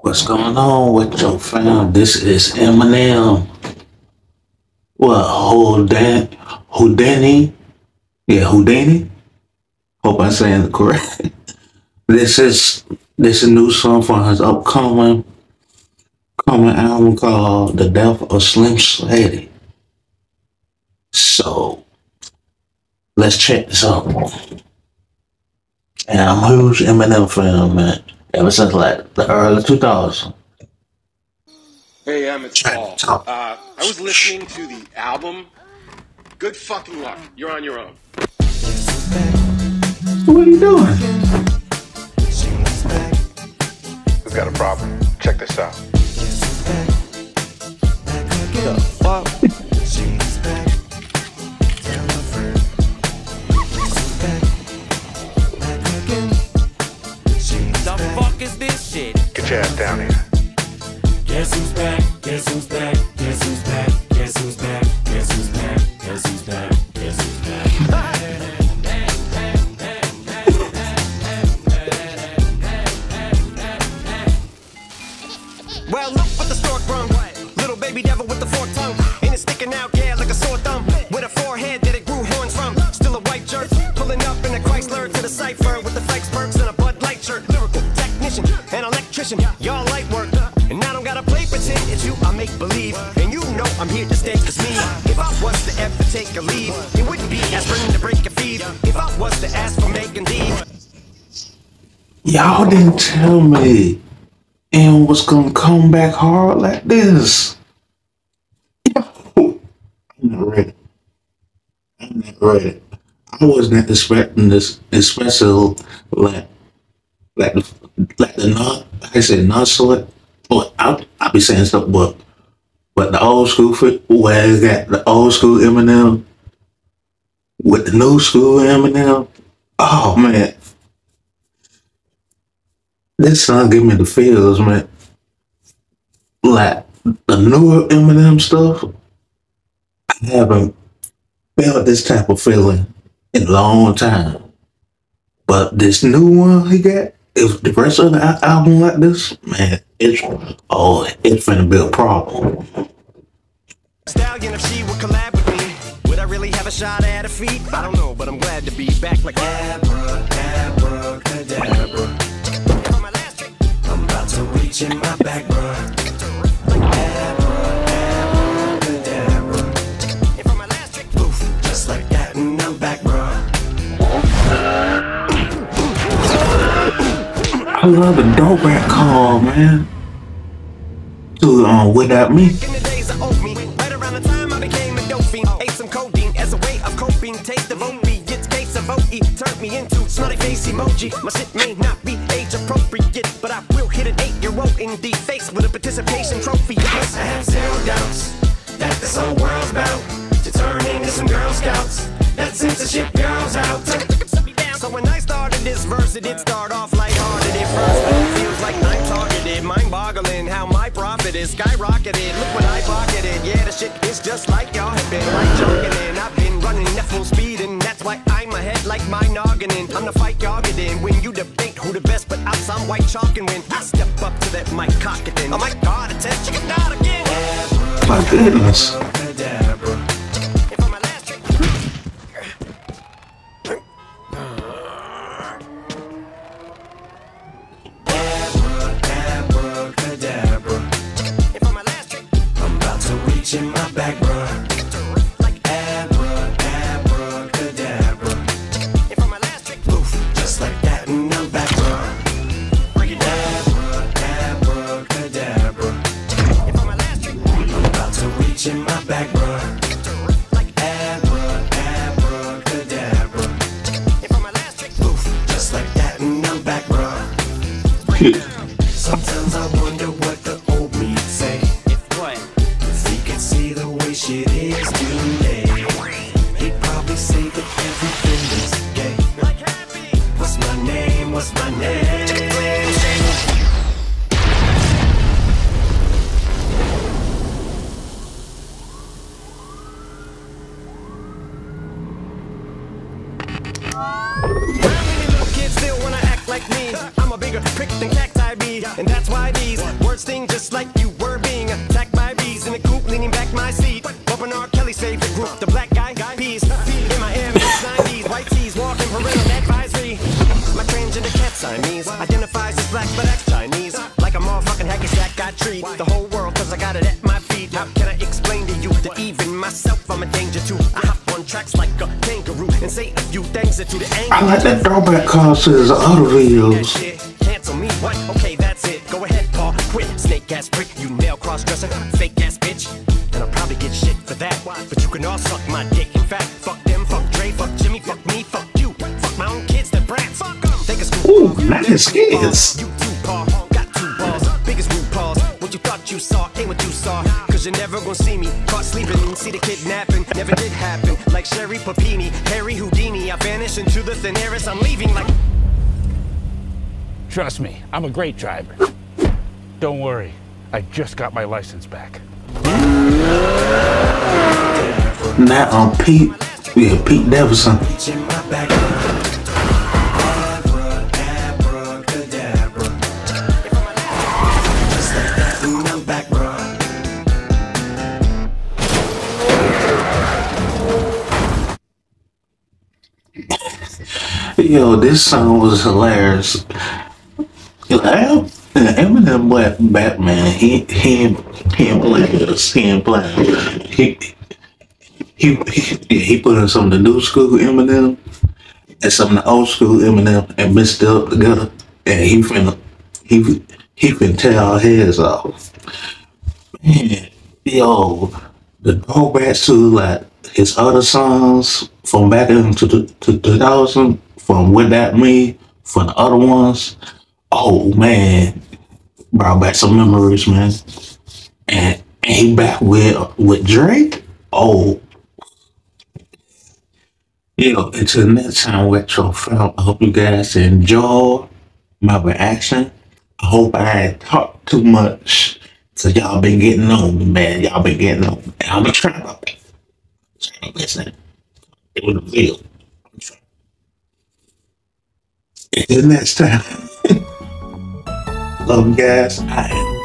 What's going on with your fam? This is Eminem. What, Houdini? Yeah, Houdini? Hope I'm saying it correct. This is a new song from his upcoming coming album called The Death of Slim Shady. So let's check this out. And I'm a huge Eminem fan, man. Ever since like the early 2000s. Hey, it's Paul. I was listening to the album. Good fucking luck. You're on your own. What are you doing? Who's got a problem? Check this out. The fuck is this shit? Get your ass down here. Guess who's back? Guess who's back? Guess who's back? Guess who's back? Guess who's back? Guess who's back? Guess who's back? Well, look what the stork brung. Little baby devil with the forked tongue. And it's sticking out, yeah, like a sore thumb. With a forehead that it grew horns from. Still a white jerk. Pulling up in a Chrysler to the cipher with the Fikes perks and a Bud Light shirt. Lyrical technician, an electrician. Y'all light work. And I don't gotta play pretend. It's you I make believe. And you know I'm here to stay. Cause me, if I was to ever take a leave, it wouldn't be aspirin to break a feed. If I was to ask for making D. Y'all didn't tell me and was gonna come back hard like this. I'm not ready. I'm not ready. I wasn't expecting this, especially like the not like I said not select. Well, I'll be saying stuff, but the old school fit where it got the old school Eminem with the new school Eminem. Oh man. This song give me the feels, man. Like the newer Eminem stuff, I haven't felt this type of feeling in a long time. But this new one he got, if the rest of the album like this, man, it's finna be a problem. Stallion, if she would collab with me, would I really have a shot at her feet? I don't know, but I'm glad to be back like abracadabra. I'm about to reach in my back, bruh. Poof, just like that, and I'm back, bruh. I love the dope back call, man. To Without Me. In the days of old me, right around the time I became a dope fiend. Ate some codeine as a way of coping. Taste of opiates, case of OE turned me into smiley face emoji. My shit may not be age appropriate, but I will hit an 8-year-old in the face with a participation trophy. Yes, I have zero doubts that this whole world's about to turn into some Girl Scouts. That censorship girls out. So when I started this verse, it did start off lighthearted at first, but it feels like I'm targeted. Mind-boggling how my profit is skyrocketed. Look what I pocketed. Yeah, the shit is just like y'all have been like jogging in. I've been running at full speed, and that's why I'm ahead like my noggin in. I'm the fight y'all get in when you debate who the best, but I'm some white chalk, and when I step up to that mic, cock it in. Oh my God, it's a chicken out again. My goodness. In my back, bruh. Like abracadabra. If I'm my last trick, poof, just like that, and I'm back, bruh. Break it down. Abracadabra. If I'm my last trick, I'm about to reach in my back, bruh. Like abracadabra. If I'm my last trick, poof, just like that, and I'm back, bruh. Sometimes I wonder what the old me say. See the way shit is today. He'd probably say that everything is gay. What's my name? What's my name? How many little kids still wanna act like me? I'm a bigger prick than cacti. I be, and that's why these words sting just like you were being attacked by bees in the coop, leaning back my seat, bumping R. Kelly's favorite group, the Black Guy Peas. In my MS 90s, white tees, walking parental advisory. My transgender cat Siamese identifies as black but acts Chinese, like a motherfucking hacky sack. I treat the whole world cause I got it at my feet. How can I explain to you that even myself I'm a danger to? I hop on tracks like a kangaroo and say a few things that to the anger. I like that throwback calls to his other videos. Cancel me, what? Okay, that's it. Go ahead, Paul. Quit, snake ass prick, you nail cross dresser, fake ass bitch. And I'll probably get shit for that. But you can all suck my dick. In fact, fuck them, fuck Dre, fuck Jimmy, fuck me, fuck you. Fuck my own kids, they're brats. Fuck them. Take a scoop. Ooh, nice kids. You too, Paul. Got 2 balls. Biggest root paws. What you thought you saw ain't what you saw. Cause you're never gonna see me caught sleeping. See the kidnapping. Never did happen. Like Sherry Papini, Harry Houdini. I vanish into the thin air as I'm leaving like. Trust me, I'm a great driver. Don't worry, I just got my license back. Now on Pete Davidson. Yo, this song was hilarious. Eminem went Batman. He ain't playing this. He ain't playing. He put in some of the new school Eminem and some of the old school Eminem and mixed it up together. And he finna tear our heads off. Man, yo, the throwbacks to like his other songs from back into the 2000, from What That Me, for the other ones. Oh man, brought back some memories, man. And he back with Drake. Oh, until next time, Retro Film. I hope you guys enjoy my reaction. I hope I ain't talked too much, so y'all been getting on me, man. Y'all been getting on me. And I'm gonna try my best. Listen, it was a video. Until next time. Love you guys. I am